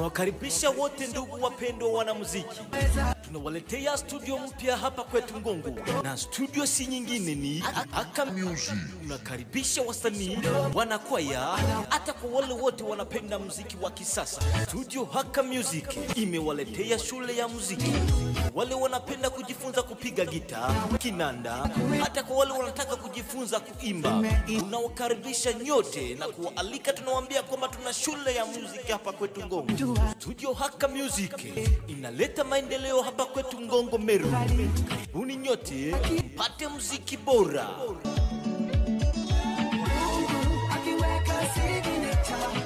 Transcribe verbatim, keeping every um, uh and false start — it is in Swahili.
Tunawakaribisha wote ndugu wapendwa wanamuziki. Tunawaletea studio mpya hapa kwetu Ngongo, na studio si nyingine ni Haka Music. Tunakaribisha wasanii, wanakwaya, hata kwa wale wote wanapenda muziki wa kisasa. Studio Haka Music imewaletea shule ya muziki. Wale wanapenda kujifunza kupiga gita, kinanda, hata kwa wale wanataka kujifunza kuimba, tunawakaribisha nyote na kuwaalika. Tunawaambia kwamba tuna shule ya muziki hapa kwetu Ngongo. Studio Haka Music inaleta maendeleo hapa kwetu Ngongo Meru. Karibuni nyote mpate muziki bora.